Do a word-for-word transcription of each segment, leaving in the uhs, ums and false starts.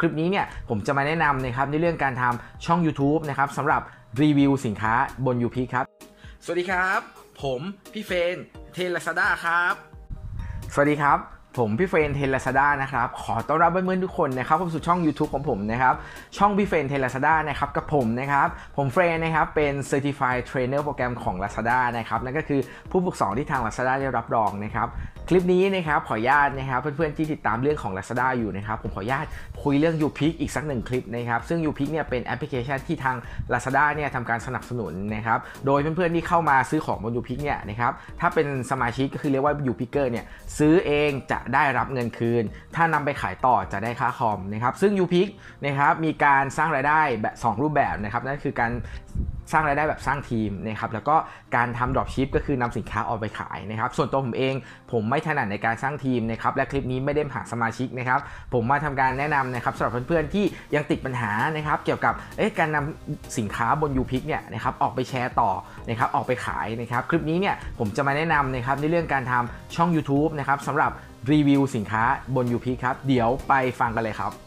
คลิปนี้เนี่ยผมจะมาแนะนำนะครับในเรื่องการทำช่อง YouTube นะครับสำหรับรีวิวสินค้าบน YouPick ครับสวัสดีครับผมพี่เฟนเทลาซาด้าครับสวัสดีครับผมพี่เฟนเทลาซาด้านะครับขอต้อนรับเพื่อนๆทุกคนนะครับเข้าสู่ช่อง YouTube ของผมนะครับช่องพี่เฟนเทลาซาด้านะครับกับผมนะครับผมเฟรนนะครับเป็น Certified Trainer โปรแกรมของ Lazada นะครับนั่นก็คือผู้ฝึกสอนที่ทาง Lazada ได้รับรองนะครับคลิปนี้นะครับขออนุญาตนะครับเพื่อนๆที่ติดตามเรื่องของ Lazada อยู่นะครับผมขออนุญาตคุยเรื่อง YouPick อีกสักหนึ่งคลิปนะครับซึ่ง YouPick เนี่ยเป็นแอปพลิเคชันที่ทาง Lazada เนี่ยทำการสนับสนุนนะครับโดยเพื่อนๆที่เข้ามาซื้อของบน YouPick เนี่ยนะครับถ้าเป็นสมาชิกก็คือเรียกว่า YouPicker เนี่ยซื้อเองจะได้รับเงินคืนถ้านำไปขายต่อจะได้ค่าคอมนะครับซึ่ง YouPick นะครับมีการสร้างรายได้แบบสองรูปแบบนะครับนั่นคือการสร้างรายได้แบบสร้างทีมนะครับแล้วก็การทำ Dropship ก็คือนำสินค้าออกไปขายนะครับส่วนตัวผมเองผมไม่ถนัดในการสร้างทีมนะครับและคลิปนี้ไม่ได้หาสมาชิกนะครับผมมาทำการแนะนำนะครับสำหรับเพื่อนๆที่ยังติดปัญหานะครับเกี่ยวกับการนำสินค้าบน YouPick เนี่ยนะครับออกไปแชร์ต่อนะครับออกไปขายนะครับคลิปนี้เนี่ยผมจะมาแนะนำนะครับในเรื่องการทำช่อง YouTube นะครับสำหรับรีวิวสินค้าบน YouPick ครับเดี๋ยวไปฟังกันเลยครับ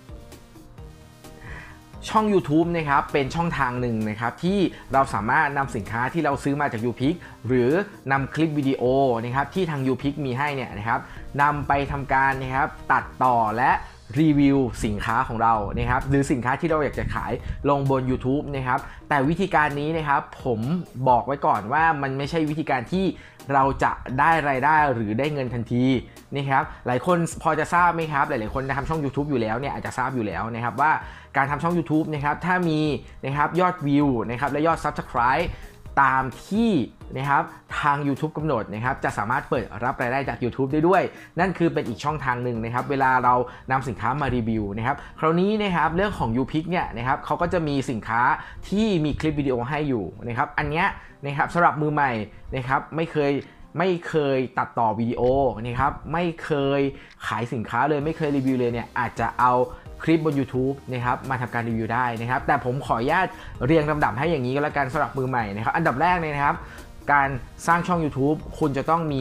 ช่อง YouTube นะครับเป็นช่องทางหนึ่งนะครับที่เราสามารถนำสินค้าที่เราซื้อมาจาก YouPick หรือนำคลิปวิดีโอนะครับที่ทาง YouPick มีให้เนี่ยนะครับนำไปทำการนะครับตัดต่อและรีวิวสินค้าของเรานะครับหรือสินค้าที่เราอยากจะขายลงบน YouTube นะครับแต่วิธีการนี้นะครับผมบอกไว้ก่อนว่ามันไม่ใช่วิธีการที่เราจะได้รายได้หรือได้เงินทันทีนะครับหลายคนพอจะทราบไหมครับหลายๆคนทำช่อง YouTube อยู่แล้วเนี่ยอาจจะทราบอยู่แล้วนะครับว่าการทำช่อง YouTube นะครับถ้ามีนะครับยอดวิวนะครับและยอด Subscribe ตามที่นะครับทาง YouTube กำหนดนะครับจะสามารถเปิดรับรายได้จาก YouTube ได้ด้วยนั่นคือเป็นอีกช่องทางหนึ่งนะครับเวลาเรานำสินค้ามารีวิวนะครับคราวนี้นะครับเรื่องของ YouPick เนี่ยนะครับเขาก็จะมีสินค้าที่มีคลิปวิดีโอให้อยู่นะครับอันเนี้ยนะครับสำหรับมือใหม่นะครับไม่เคยไม่เคยตัดต่อวิดีโอนะครับไม่เคยขายสินค้าเลยไม่เคยรีวิวเลยเนี่ยอาจจะเอาคลิปบน YouTube นะครับมาทำการรีวิวได้นะครับแต่ผมขออนุญาตเรียงลำดับให้อย่างนี้ก็แล้วกันสำหรับมือใหม่นะครับอันดับแรกเลยนะครับการสร้างช่อง YouTube คุณจะต้องมี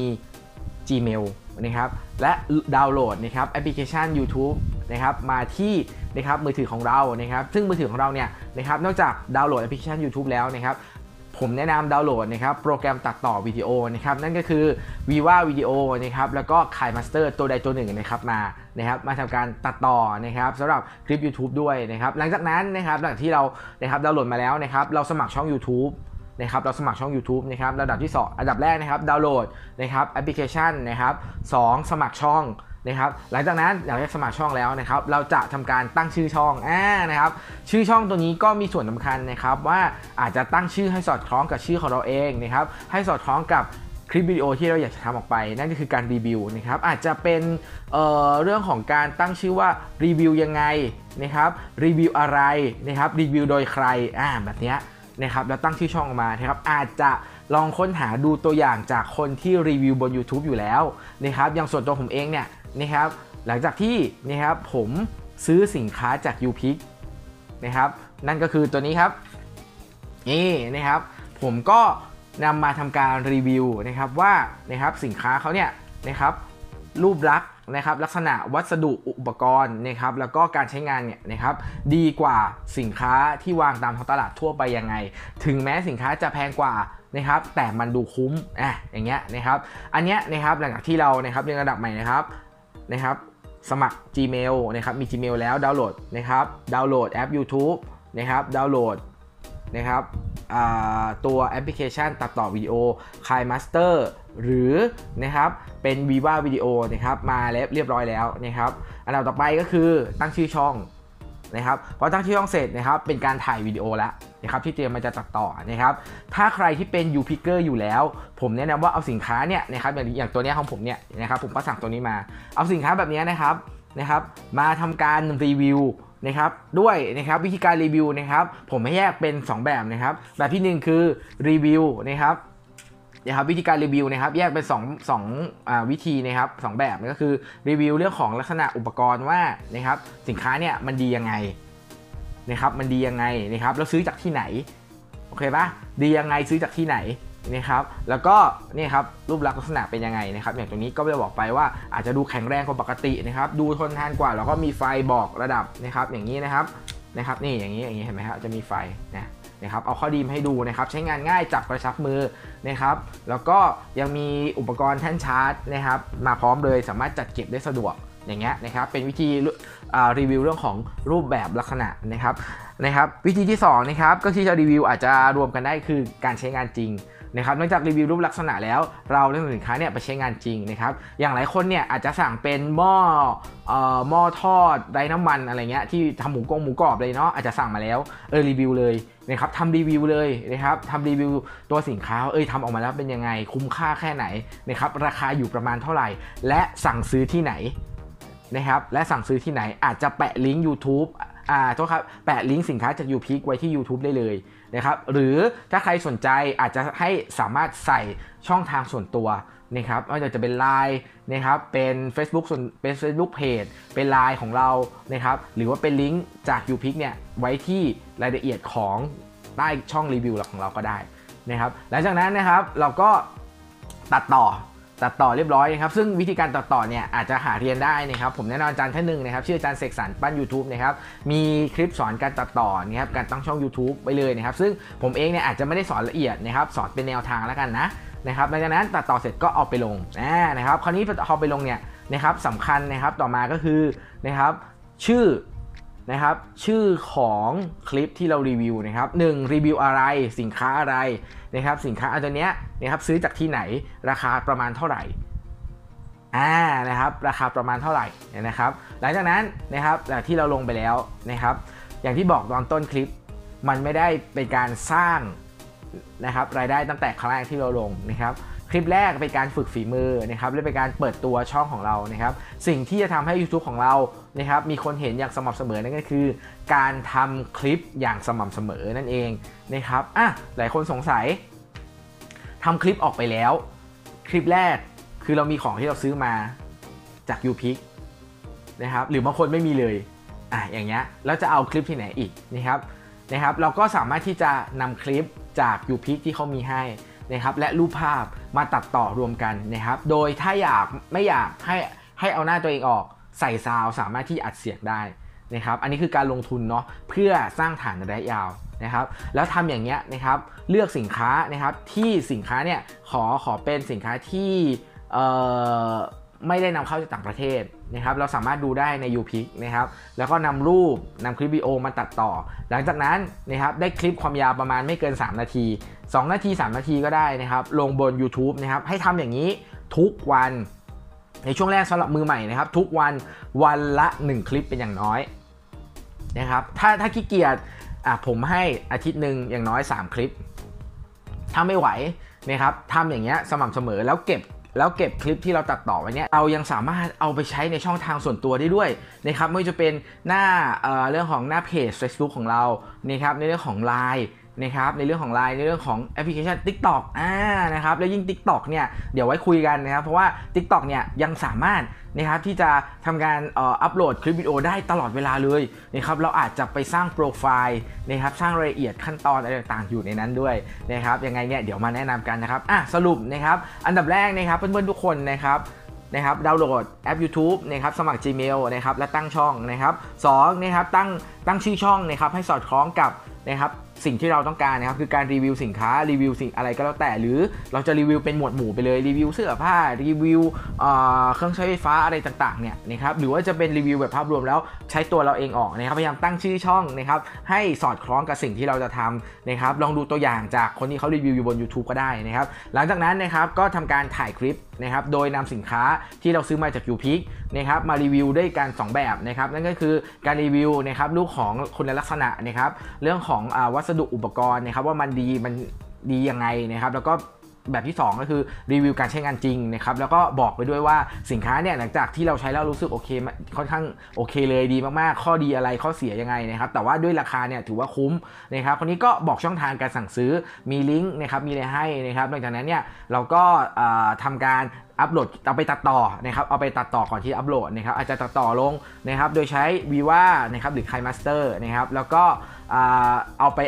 Gmail นะครับและดาวน์โหลดนะครับแอปพลิเคชัน YouTube นะครับมาที่นะครับมือถือของเรานะครับซึ่งมือถือของเราเนี่ยนะครับนอกจากดาวน์โหลดแอปพลิเคชัน YouTube แล้วนะครับผมแนะนำดาวน์โหลดนะครับโปรแกรมตัดต่อวิดีโอนะครับนั่นก็คือ Viva Video นะครับแล้วก็ KineMaster ตัวใดตัวหนึ่งนะครับมานะครับมาทำการตัดต่อนะครับสำหรับคลิป YouTube ด้วยนะครับหลังจากนั้นนะครับหลังที่เรานะครับดาวน์โหลดมาแล้วนะครับเราสมัครช่อง YouTube นะครับเราสมัครช่อง YouTube นะครับระดับที่สองอันดับแรกนะครับดาวน์โหลดนะครับแอปพลิเคชันนะครับสองสมัครช่องนะครับหลังจากนั้นหลังจากสมัครช่องแล้วนะครับเราจะทำการตั้งชื่อช่องอ่านะครับชื่อช่องตัวนี้ก็มีส่วนสำคัญนะครับว่าอาจจะตั้งชื่อให้สอดคล้องกับชื่อของเราเองนะครับให้สอดคล้องกับคลิปวิดีโอที่เราอยากจะทำออกไปนั่นก็คือการรีวิวนะครับอาจจะเป็น เอ่อ เรื่องของการตั้งชื่อว่ารีวิวยังไงนะครับรีวิวอะไรนะครับรีวิวโดยใครอ่าแบบนี้นะครับแล้วตั้งชื่อช่องออกมานะครับอาจจะลองค้นหาดูตัวอย่างจากคนที่รีวิวบน YouTube อยู่แล้วนะครับอย่างส่วนตัวผมเองเนี่ยนะครับหลังจากที่นะครับผมซื้อสินค้าจาก YouPick นะครับนั่นก็คือตัวนี้ครับนี่นะครับผมก็นำมาทำการรีวิวนะครับว่านะครับสินค้าเขาเนี่ยนะครับรูปลักษณ์นะครับลักษณะวัสดุอุปกรณ์นะครับแล้วก็การใช้งานเนี่ยนะครับดีกว่าสินค้าที่วางตามท้องตลาดทั่วไปยังไงถึงแม้สินค้าจะแพงกว่านะครับแต่มันดูคุ้มอ่ะอย่างเงี้ยนะครับอันเนี้ยนะครับหลังจากที่เรานะครับเรียนระดับใหม่นะครับนะครับสมัคร Gmail นะครับมี Gmail แล้วดาวน์โหลดนะครับดาวน์โหลดแอป YouTube นะครับดาวน์โหลดนะครับตัวแอปพลิเคชันตัดต่อวิดีโอ KineMaster หรือนะครับเป็น Viva Video นะครับมาแล้วเรียบร้อยแล้วนะครับอันดับต่อไปก็คือตั้งชื่อช่องนะครับพอตั้งชื่อช่องเสร็จนะครับเป็นการถ่ายวิดีโอแล้วนะครับที่เตรียมมาจะตัดต่อนะครับถ้าใครที่เป็น YouPicker อยู่แล้วผมแนะนำว่าเอาสินค้าเนี่ยนะครับอย่างอย่างตัวนี้ของผมเนี่ยนะครับผมก็สั่งตัวนี้มาเอาสินค้าแบบนี้นะครับนะครับมาทำการรีวิวนะครับด้วยนะครับวิธีการรีวิวนะครับผมให้แยกเป็นสองแบบนะครับแบบที่หนึ่งคือรีวิวนะครับนะครับวิธีการรีวิวนะครับแยกเป็นสอง สองอ่าวิธีนะครับสองแบบก็คือรีวิวเรื่องของลักษณะอุปกรณ์ว่านะครับสินค้าเนี่ยมันดียังไงนะครับมันดียังไงนะครับแล้วซื้อจากที่ไหนโอเคปะดียังไงซื้อจากที่ไหนนะครับแล้วก็นี่ครับรูปลักษณ์ลักษณะเป็นยังไงนะครับอย่างตรงนี้ก็จะบอกไปว่าอาจจะดูแข็งแรงกว่าปกตินะครับดูทนทานกว่าแล้วก็มีไฟบอกระดับนะครับอย่างนี้นะครับนะครับนี่อย่างนี้อย่างนี้เห็นไหมครับจะมีไฟนะนะครับเอาข้อดีมาให้ดูนะครับใช้งานง่ายจับกระชับมือนะครับแล้วก็ยังมีอุปกรณ์แท่นชาร์จนะครับมาพร้อมเลยสามารถจัดเก็บได้สะดวกอย่างเงี้ยนะครับเป็นวิธีรีวิวเรื่องของรูปแบบลักษณะนะครับนะครับวิธีที่สองนะครับก็ที่จะรีวิวอาจจะรวมกันได้คือการใช้งานจริงนะครับนอกจากรีวิวรูปลักษณะแล้วเราเรื่องสินค้าเนี่ยไปใช้งานจริงนะครับอย่างหลายคนเนี่ยอาจจะสั่งเป็นหม้อเอ่อหม้อทอดไร้น้ำมันอะไรเงี้ยที่ทำหมูกงหมูกรอบเลยเนาะอาจจะสั่งมาแล้วเออรีวิวเลยนะครับทำรีวิวเลยนะครับทำรีวิวตัวสินค้าเอ้ยทำออกมาแล้วเป็นยังไงคุ้มค่าแค่ไหนนะครับราคาอยู่ประมาณเท่าไหร่และสั่งซื้อที่ไหนนะครับและสั่งซื้อที่ไหนอาจจะแปะลิงก์ YouTube อ่าโทษครับแปะลิงก์สินค้าจาก YouPeak ไว้ที่ YouTube ได้เลยนะครับหรือถ้าใครสนใจอาจจะให้สามารถใส่ช่องทางส่วนตัวนะครับไม่ว่าจะเป็น ไลน์ นะครับเป็น Facebook ส่วนเป็น Facebook Page เป็น ไลน์ ของเรานะครับหรือว่าเป็นลิงก์จาก YouPeak เนี่ยไว้ที่รายละเอียดของใต้ช่องรีวิวของเราก็ได้นะครับหลังจากนั้นนะครับเราก็ตัดต่อตัดต่อเรียบร้อยนะครับซึ่งวิธีการตัดต่อเนี่ยอาจจะหาเรียนได้นะครับผมแนะนำอาจารย์ท่านหนึ่งนะครับชื่ออาจารย์เสกสรรปั้น YouTube นะครับมีคลิปสอนการตัดต่อนะครับการตั้งช่อง YouTube ไปเลยนะครับซึ่งผมเองเนี่ยอาจจะไม่ได้สอนละเอียดนะครับสอนเป็นแนวทางแล้วกันนะนะครับหลังจากนั้นตัดต่อเสร็จก็เอาไปลงนะครับคราวนี้พอไปลงเนี่ยนะครับสำคัญนะครับต่อมาก็คือนะครับชื่อนะครับชื่อของคลิปที่เรารีวิวนะครับหนึ่งรีวิวอะไรสินค้าอะไรนะครับสินค้าอันนี้นะครับซื้อจากที่ไหนราคาประมาณเท่าไหร่อ่านะครับราคาประมาณเท่าไหร่นะครับหลังจากนั้นนะครับจากที่เราลงไปแล้วนะครับอย่างที่บอกตอนต้นคลิปมันไม่ได้เป็นการสร้างนะครับรายได้ตั้งแต่ครั้งแรกที่เราลงนะครับคลิปแรกเป็นการฝึกฝีมือนะครับและเป็นการเปิดตัวช่องของเรานะครับสิ่งที่จะทำให้ YouTube ของเรานะครับมีคนเห็นอย่างสม่ำเสมอนั่นก็คือการทำคลิปอย่างสม่ำเสมอนั่นเองนะครับอ่ะหลายคนสงสัยทำคลิปออกไปแล้วคลิปแรกคือเรามีของที่เราซื้อมาจาก YouPeak นะครับหรือบางคนไม่มีเลยอ่ะอย่างเงี้ยแล้วจะเอาคลิปที่ไหนอีกนะครับนะครับเราก็สามารถที่จะนำคลิปจาก YouPeak ที่เขามีให้นะครับและรูปภาพมาตัดต่อรวมกันนะครับโดยถ้าอยากไม่อยากให้ให้เอาหน้าตัวเองออกใส่ซาวสามารถที่อัดเสียงได้นะครับอันนี้คือการลงทุนเนาะเพื่อสร้างฐานระยะยาวนะครับแล้วทำอย่างเงี้ยนะครับเลือกสินค้านะครับที่สินค้าเนี่ยขอขอเป็นสินค้าที่เอ่อไม่ได้นำเข้าจากต่างประเทศนะครับเราสามารถดูได้ใน YouPeak นะครับแล้วก็นำรูปนำคลิปวิดีโอมาตัดต่อหลังจากนั้นนะครับได้คลิปความยาวประมาณไม่เกินสามนาทีสองนาทีสามนาทีก็ได้นะครับลงบน YouTube นะครับให้ทำอย่างนี้ทุกวันในช่วงแรกสำหรับมือใหม่นะครับทุกวันวันละหนึ่งคลิปเป็นอย่างน้อยนะครับถ้าถ้าขี้เกียจอ่ะผมให้อาทิตย์หนึ่งอย่างน้อยสามคลิปถ้าไม่ไหวนะครับทำอย่างเงี้ยสม่ำเสมอแล้วเก็บแล้วเก็บคลิปที่เราตัดต่อไว้เนี่ยเรายังสามารถเอาไปใช้ในช่องทางส่วนตัวได้ด้วยนะครับไม่ว่าจะเป็นหน้า เอ่อ เรื่องของหน้าเพจ Facebook ของเรานะครับในเรื่องของ ไลน์ นะครับในเรื่องของ ไลน์ ในเรื่องของแอปพลิเคชัน TikTok อ่านะครับแล้วยิ่ง TikTok เนี่ยเดี๋ยวไว้คุยกันนะครับเพราะว่า TikTok เนี่ยยังสามารถนะครับที่จะทำการเอ่ออัปโหลดคลิปวิดีโอได้ตลอดเวลาเลยนะครับเราอาจจะไปสร้างโปรไฟล์นะครับสร้างรายละเอียดขั้นตอนอะไรต่างๆอยู่ในนั้นด้วยนะครับยังไงเนี่ยเดี๋ยวมาแนะนำกันนะครับอ่ะสรุปนะครับอันดับแรกนะครับเพื่อนๆทุกคนนะครับนะครับดาวน์โหลดแอป YouTube นะครับสมัคร Gmail นะครับและตั้งช่องนะครับสองนะครับตั้งตั้งชื่อช่องนะครับให้สอดคล้องกับนะครับสิ่งที่เราต้องการนะครับคือการรีวิวสินค้ารีวิวสิ่งอะไรก็แล้วแต่หรือเราจะรีวิวเป็นหมวดหมู่ไปเลยรีวิวเสื้อผ้ารีวิวเครื่องใช้ไฟฟ้าอะไรต่างๆเนี่ยนะครับหรือว่าจะเป็นรีวิวแบบภาพรวมแล้วใช้ตัวเราเองออกนะครับพยายามตั้งชื่อช่องนะครับให้สอดคล้องกับสิ่งที่เราจะทำนะครับลองดูตัวอย่างจากคนที่เขารีวิวอยู่บน YouTube ก็ได้นะครับหลังจากนั้นนะครับก็ทำการถ่ายคลิปนะครับโดยนำสินค้าที่เราซื้อมาจาก YouPeak นะครับมารีวิวด้วยกันสองแบบนะครับนั่นก็คือการรีวิวนะครับรูปของคุณลักษณะนะครับเรื่องของอ่าวัสดุอุปกรณ์นะครับว่ามันดีมันดียังไงนะครับแล้วก็แบบที่สองก็คือรีวิวการใช้งานจริงนะครับแล้วก็บอกไปด้วยว่าสินค้าเนี่ยหลังจากที่เราใช้แล้วรู้สึกโอเคค่อนข้างโอเคเลยดีมากๆข้อดีอะไรข้อเสียยังไงนะครับแต่ว่าด้วยราคาเนี่ยถือว่าคุ้มนะครับคนนี้ก็บอกช่องทางการสั่งซื้อมีลิงก์นะครับมีอะไรให้นะครับหลังจากนั้นเนี่ยเราก็ทำการอัปโหลดเอาไปตัดต่อนะครับเอาไปตัดต่อก่อนที่อัปโหลดนะครับอาจจะตัดต่อลงนะครับโดยใช้ วี วา นะครับหรือ KineMaster นะครับแล้วก็เอาไป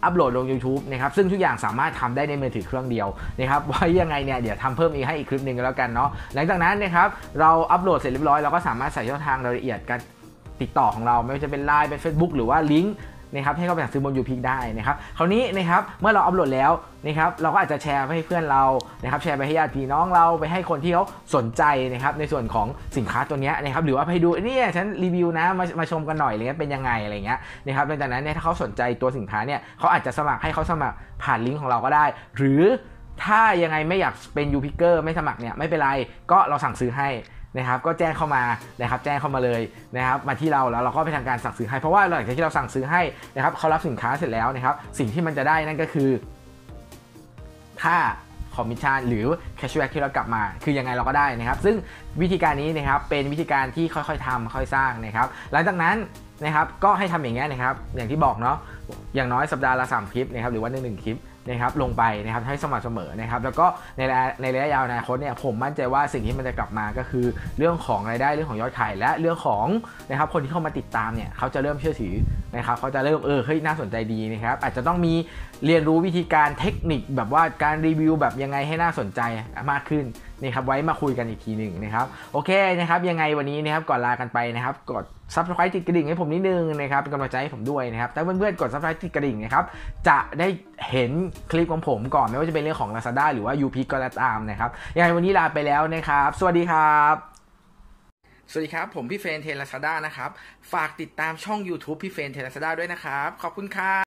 อัปโหลดลง YouTube นะครับซึ่งทุกอย่างสามารถทำได้ในมือถือเครื่องเดียวนะครับไว้ยังไงเนี่ยเดี๋ยวทำเพิ่มอีกให้อีกคลิปหนึ่งก็แล้วกันเนาะหลังจากนั้นนะครับเราอัปโหลดเสร็จเรียบร้อยเราก็สามารถใส่ช่องทางรายละเอียดการติดต่อของเราไม่ว่าจะเป็น ไลน์ เป็น Facebook หรือว่าลิงก์นะครับให้เข้าไปสั่งซื้อบน YouPick ได้นะครับคราวนี้นะครับเมื่อเราอัปโหลดแล้วนะครับเราก็อาจจะแชร์ไปให้เพื่อนเรานะครับแชร์ไปให้ญาติพี่น้องเราไปให้คนที่เขาสนใจนะครับในส่วนของสินค้าตัวนี้นะครับหรือว่าไปดูเนี่ยฉันรีวิวนะมามาชมกันหน่อยอะไรเงี้ยเป็นยังไงอะไรเงี้ยนะครับหลังจากนั้นเนี่ยถ้าเขาสนใจตัวสินค้าเนี่ยเขาอาจจะสมัครให้เขาสมัครผ่านลิงก์ของเราก็ได้หรือถ้ายังไงไม่อยากเป็น YouPicker ไม่สมัครเนี่ยไม่เป็นไรก็เราสั่งซื้อให้นะครับก็แจ้งเข้ามานะครับแจ้งเข้ามาเลยนะครับมาที่เราแล้วเราก็ไปทำการสั่งซื้อให้เพราะว่าหลังจากที่เราสั่งซื้อให้นะครับเขารับสินค้าเสร็จแล้วนะครับสิ่งที่มันจะได้นั่นก็คือค่าคอมมิชชั่นหรือแคชแบ็กที่เรากลับมาคือยังไงเราก็ได้นะครับซึ่งวิธีการนี้นะครับเป็นวิธีการที่ค่อยๆทำค่อยๆสร้างนะครับหลังจากนั้นนะครับก็ให้ทำอย่างเงี้ยนะครับอย่างที่บอกเนาะอย่างน้อยสัปดาห์ละสามคลิปนะครับหรือว่าหนึ่งคลิปนะครับลงไปนะครับให้สม่ำเสมอนะครับแล้วก็ในในระยะยาวอนาคตเนี่ยผมมั่นใจว่าสิ่งที่มันจะกลับมาก็คือเรื่องของรายได้เรื่องของยอดขายและเรื่องของนะครับคนที่เข้ามาติดตามเนี่ยเขาจะเริ่มเชื่อถือนะครับเขาจะเริ่มเออเฮ้ยน่าสนใจดีนะครับอาจจะต้องมีเรียนรู้วิธีการเทคนิคแบบว่าการรีวิวแบบยังไงให้น่าสนใจมากขึ้นนี่ครับไว้มาคุยกันอีกทีหนึ่งนะครับโอเคนะครับยังไงวันนี้นะครับก่อนลากันไปนะครับกด ซับสไครบ์ ติดกระดิ่งให้ผมนิดนึงนะครับเป็นกำลังใจให้ผมด้วยนะครับถ้าเพื่อนๆกด ซับสไครบ์ ติดกระดิ่งนะครับจะได้เห็นคลิปของผมก่อนไม่ว่าจะเป็นเรื่องของ Lazada หรือว่า YouPick ก็ตามนะครับยังไงวันนี้ลาไปแล้วนะครับสวัสดีครับสวัสดีครับผมพี่เฟรนเทน Lazada นะครับฝากติดตามช่อง YouTube พี่เฟรนเทน Lazada ด้วยนะครับขอบคุณครับ